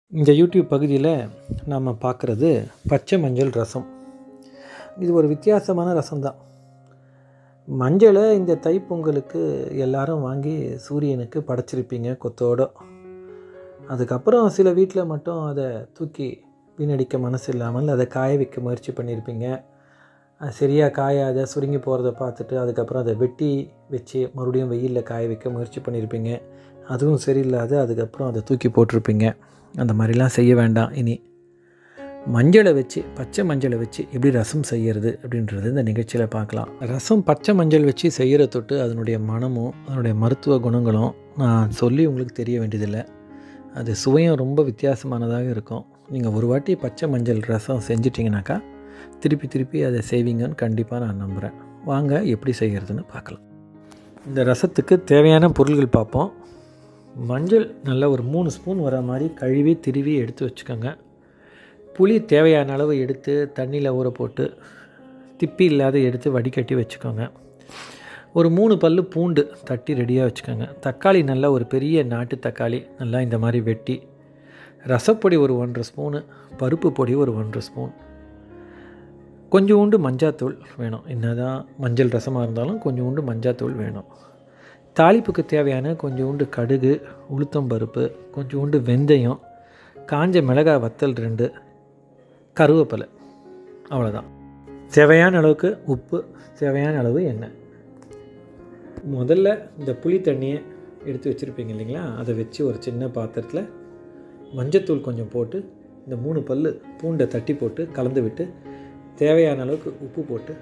இந்த யூடியூப் பகுதியில் நாம் பார்க்குறது பச்சை மஞ்சள் ரசம். இது ஒரு வித்தியாசமான ரசம்தான். மஞ்சளை இந்த தைப்பொங்கலுக்கு எல்லாரும் வாங்கி சூரியனுக்கு படைச்சிருப்பீங்க கொத்தோடு. அதுக்கப்புறம் சில வீட்டில் மட்டும் அதை தூக்கி வீணடிக்க மனசு இல்லாமல் அதை காய வைக்க முயற்சி பண்ணியிருப்பீங்க. சரியாக காயாத சுருங்கி போகிறத பார்த்துட்டு அதுக்கப்புறம் அதை வெட்டி வச்சு மறுபடியும் வெயிலில் காய வைக்க முயற்சி பண்ணியிருப்பீங்க. அதுவும் சரியில்லாத அதுக்கப்புறம் அதை தூக்கி போட்டிருப்பீங்க. அந்த மாதிரிலாம் செய்ய வேண்டாம். இனி மஞ்சளை வச்சு, பச்சை மஞ்சளை வச்சு எப்படி ரசம் செய்கிறது அப்படின்றது இந்த நிகழ்ச்சியில் பார்க்கலாம். ரசம் பச்சை மஞ்சள் வச்சு செய்கிற தொட்டு அதனுடைய மனமும் அதனுடைய மருத்துவ குணங்களும் நான் சொல்லி உங்களுக்கு தெரிய வேண்டியதில்லை. அது சுவையும் ரொம்ப வித்தியாசமானதாக இருக்கும். நீங்கள் ஒரு வாட்டி பச்சை மஞ்சள் ரசம் செஞ்சிட்டிங்கனாக்கா திருப்பி அதை செய்வீங்கன்னு கண்டிப்பாக நான் நம்புகிறேன். வாங்க எப்படி செய்கிறதுன்னு பார்க்கலாம். இந்த ரசத்துக்கு தேவையான பொருள்கள் பார்ப்போம். மஞ்சள் நல்லா ஒரு 3 ஸ்பூன் வர மாதிரி கழுவி திருவி எடுத்து வச்சுக்கோங்க. புளி தேவையான அளவு எடுத்து தண்ணியில் ஊற போட்டு திப்பி இல்லாத எடுத்து வடிகட்டி வச்சுக்கோங்க. ஒரு 3 பல் பூண்டு தட்டி ரெடியாக வச்சுக்கோங்க. தக்காளி நல்லா ஒரு பெரிய நாட்டு தக்காளி நல்லா இந்த மாதிரி வெட்டி, ரசப்பொடி ஒரு 1.5 ஸ்பூனு, பருப்பு பொடி ஒரு 1.5 ஸ்பூன், கொஞ்சோண்டு மஞ்சாத்தூள் வேணும். என்னதான் மஞ்சள் ரசமாக இருந்தாலும் கொஞ்சோண்டு மஞ்சாத்தூள் வேணும். தாளிப்புக்கு தேவையான கொஞ்சோண்டு கடுகு, உளுத்தம்பருப்பு, கொஞ்சோண்டு வெந்தயம், காஞ்ச மிளகாய் வத்தல் 2, கருவேப்பிலை, அவ்வளோதான். தேவையான அளவுக்கு உப்பு, தேவையான அளவு எண்ணெய். முதல்ல இந்த புளி தண்ணியை எடுத்து வச்சுருப்பீங்க இல்லைங்களா, அதை வச்சு ஒரு சின்ன பாத்திரத்தில் மஞ்சத்தூள் கொஞ்சம் போட்டு இந்த 3 பல் பூண்டை தட்டி போட்டு கலந்து விட்டு தேவையான அளவுக்கு உப்பு போட்டு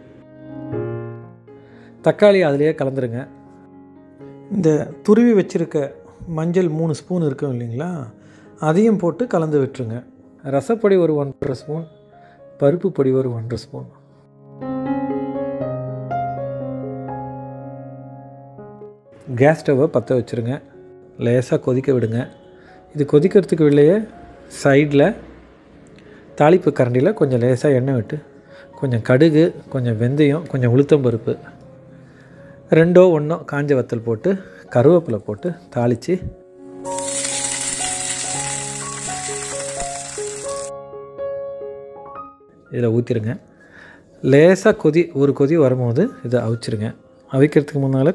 தக்காளி அதிலேயே கலந்துருங்க. இந்த துருவி வச்சுருக்க மஞ்சள் 3 ஸ்பூன் இருக்கும் இல்லைங்களா, அதையும் போட்டு கலந்து விட்டுருங்க. ரசப்பொடி ஒரு 1.5 ஸ்பூன், பருப்பு பொடி ஒரு 1.5 ஸ்பூன். கேஸ் ஸ்டவ்வை பற்ற வச்சுருங்க. லேசாக கொதிக்க விடுங்க. இது கொதிக்கிறதுக்கு வெளியே சைடில் தாளிப்பு கரண்டியில் கொஞ்சம் லேசாக எண்ணெய் விட்டு கொஞ்சம் கடுகு, கொஞ்சம் வெந்தயம், கொஞ்சம் உளுத்தம்பருப்பு, 2 1 காஞ்ச வத்தல் போட்டு கருவேப்பிலை போட்டு தாளித்து இதில் ஊற்றிடுங்க. லேசாக ஒரு கொதி வரும்போது இதை அவிச்சிருங்க. அவிக்கிறதுக்கு முன்னால்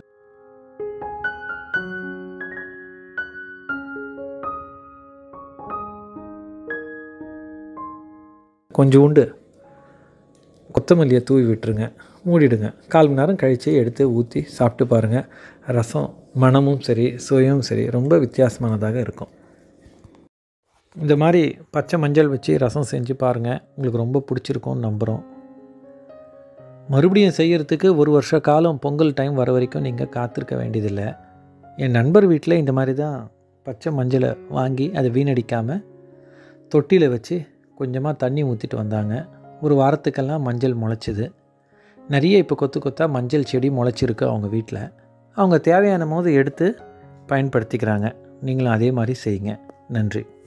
கொஞ்சோண்டு கொத்தமல்லியை தூவி விட்டுருங்க. மூடிடுங்க. 1/4 மணி நேரம் கழித்து எடுத்து ஊற்றி சாப்பிட்டு பாருங்கள். ரசம் மணமும் சரி சுவையும் சரி ரொம்ப வித்தியாசமானதாக இருக்கும். இந்த மாதிரி பச்சை மஞ்சள் வச்சு ரசம் செஞ்சு பாருங்கள். உங்களுக்கு ரொம்ப பிடிச்சிருக்கும்னு நம்புகிறோம். மறுபடியும் செய்கிறதுக்கு 1 வருஷ காலம் பொங்கல் டைம் வர வரைக்கும் நீங்கள் காத்திருக்க வேண்டியதில்லை. என் நண்பர் வீட்டில் இந்த மாதிரி தான் பச்சை மஞ்சளை வாங்கி அதை வீணடிக்காமல் தொட்டியில் வச்சு கொஞ்சமாக தண்ணி ஊற்றிட்டு வந்தாங்க. ஒரு வாரத்துக்கெல்லாம் மஞ்சள் முளைச்சிது. நிறைய இப்போ கொத்தாக மஞ்சள் செடி முளைச்சிருக்கு அவங்க வீட்டில். அவங்க தேவையான போது எடுத்து பயன்படுத்திக்கிறாங்க. நீங்களும் அதே மாதிரி செய்யுங்க. நன்றி.